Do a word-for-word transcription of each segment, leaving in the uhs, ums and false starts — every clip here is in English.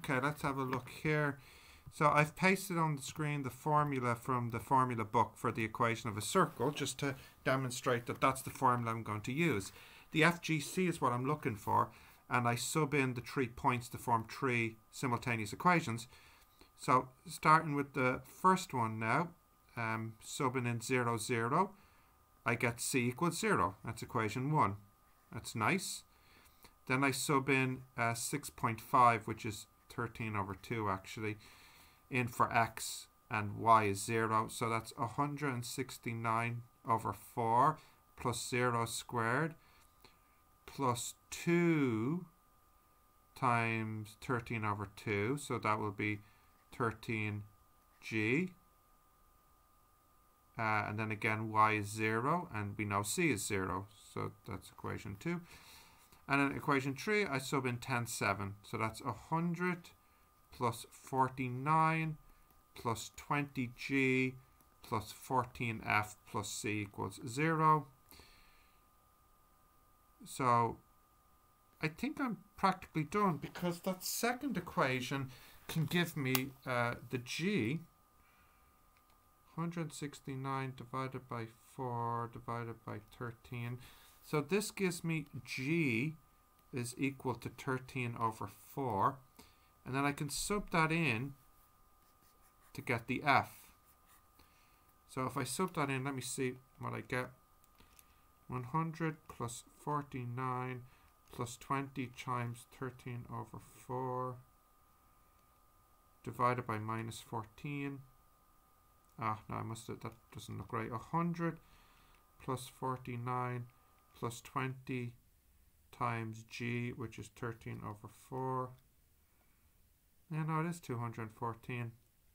Okay, let's have a look here. So I've pasted on the screen the formula from the formula book for the equation of a circle, just to demonstrate that that's the formula I'm going to use. The F G C is what I'm looking for, and I sub in the three points to form three simultaneous equations. So starting with the first one now, um, subbing in zero, zero, I get C equals zero. That's equation one. That's nice. Then I sub in uh, six point five, which is thirteen over two actually, in for x, and y is zero. So that's one hundred sixty-nine over four plus zero squared plus two times thirteen over two. So that will be thirteen g. Uh, and then again, y is zero, and we know c is zero. So that's equation two. And in equation three, I sub in ten, seven. So that's one hundred plus forty-nine plus twenty g plus fourteen f plus c equals zero. So I think I'm practically done, because that second equation can give me uh, the g, one hundred sixty-nine divided by four divided by thirteen. So this gives me g is equal to thirteen over four. And then I can sub that in to get the f. So if I sub that in, let me see what I get. one hundred plus forty-nine plus twenty times thirteen over four divided by minus fourteen. Ah, no, I must have, that doesn't look right. one hundred plus forty-nine plus twenty times g, which is thirteen over four. Yeah, no, it is two hundred fourteen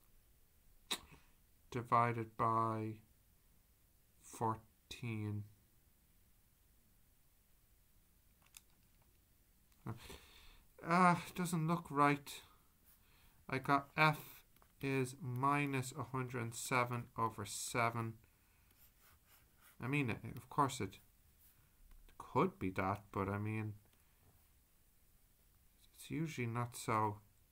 divided by fourteen. Ah, uh, doesn't look right. I got f is minus one hundred seven over seven. I mean, of course it could be that, but I mean, it's usually not so,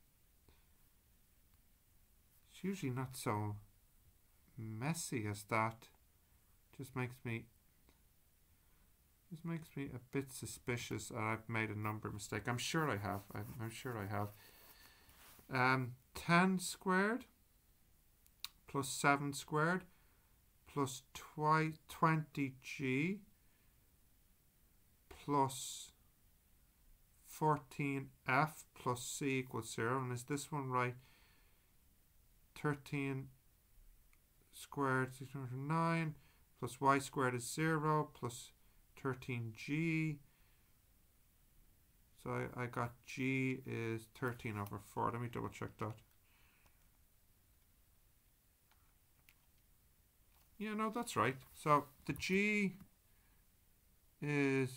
it's usually not so messy as that. Just makes me, just makes me a bit suspicious that I've made a number mistake. I'm sure I have. I'm, I'm sure I have. Um, ten squared plus seven squared plus twenty g plus fourteen f plus c equals zero. And is this one right? thirteen squared, six hundred nine, plus y squared is zero, plus thirteen g. So I, I got g is thirteen over four. Let me double check that. Yeah, no, that's right. So the g is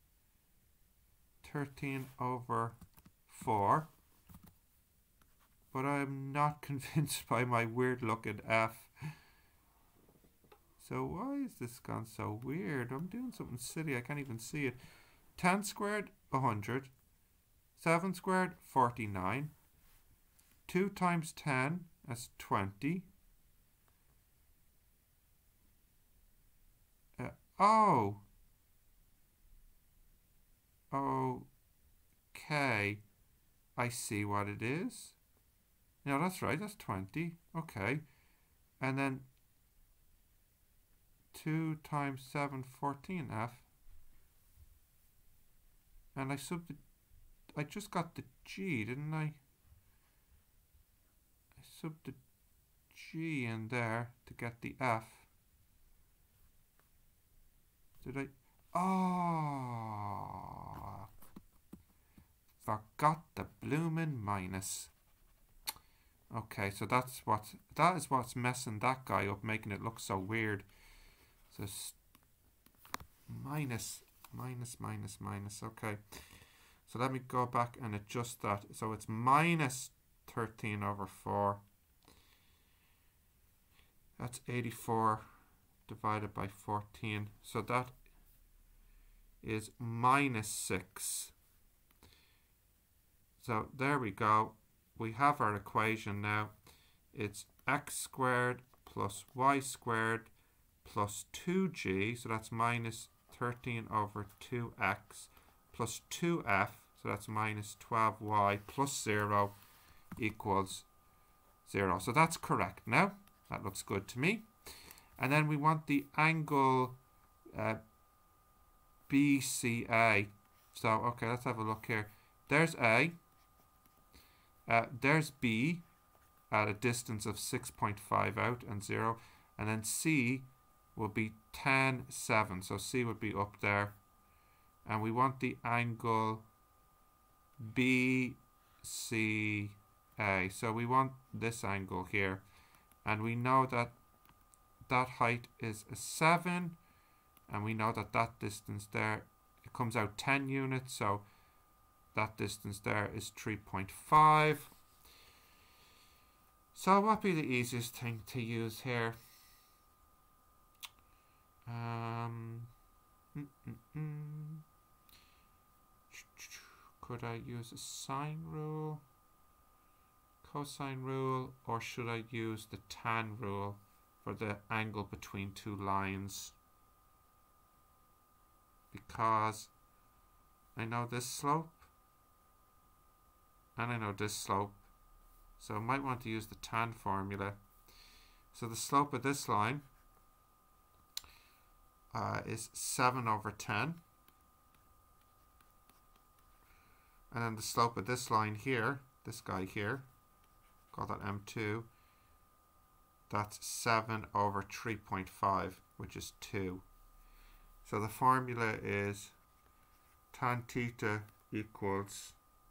thirteen over four. But I'm not convinced by my weird looking f. So why is this gone so weird? I'm doing something silly. I can't even see it. ten squared, one hundred. seven squared, forty-nine. two times ten, that's twenty. Uh, oh. Okay. I see what it is. No, that's right. That's twenty. Okay. And then two times seven, fourteen f. And I sub the, I just got the g, didn't I? I subbed the g in there to get the f. Did I? Oh, forgot the bloomin' minus. Okay, so that's what that is what's messing that guy up, making it look so weird. So minus, minus, minus, minus. Okay, so let me go back and adjust that. So it's minus thirteen over four. That's eighty-four divided by fourteen. So that is minus six. So there we go. we have our equation now. It's x squared plus y squared plus two g, so that's minus thirteen over two x, plus two f, so that's minus twelve y plus zero equals zero. So that's correct now. That looks good to me. And then we want the angle uh, B C A. So, okay, let's have a look here. There's A. Uh, there's B at a distance of six point five out and zero. And then C will be tan seven. So C would be up there. And we want the angle B C A. So we want this angle here. And we know that that height is a seven. And we know that that distance there, it comes out ten units. So that distance there is three point five. So what would be the easiest thing to use here? Um, mm, mm, mm. Could I use a sine rule, cosine rule, or should I use the tan rule for the angle between two lines? Because I know this slope and I know this slope, so I might want to use the tan formula. So the slope of this line uh, is seven over ten, and then the slope of this line here, this guy here, call that M two, that's seven over three point five, which is two. So the formula is tan theta equals,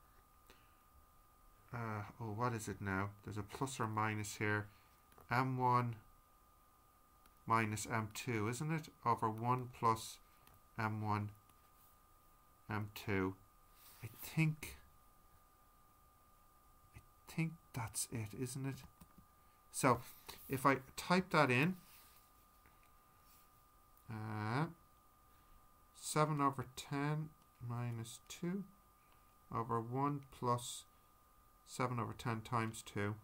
uh, oh, what is it now? There's a plus or minus here. M one minus M two, isn't it? Over one plus M one, M two. I think, I think that's it, isn't it? So if I type that in, uh, seven over ten minus two over one plus seven over ten times two.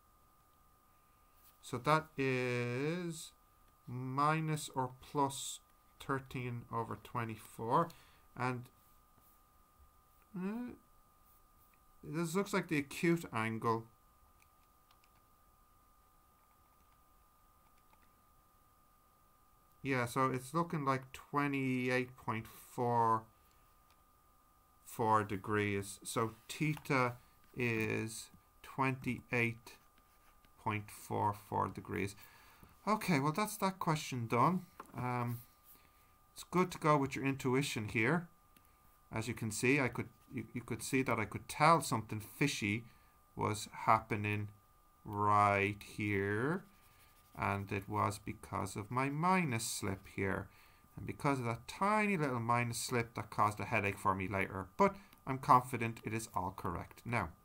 So that is minus or plus thirteen over twenty-four. And uh, this looks like the acute angle. Yeah, so it's looking like twenty-eight point four four degrees. So theta is twenty-eight point four four degrees. Okay, well that's that question done. Um, it's good to go with your intuition here. As you can see, I could you, you could see that I could tell something fishy was happening right here. And it was because of my minus slip here. And because of that tiny little minus slip that caused a headache for me later. But I'm confident it is all correct now.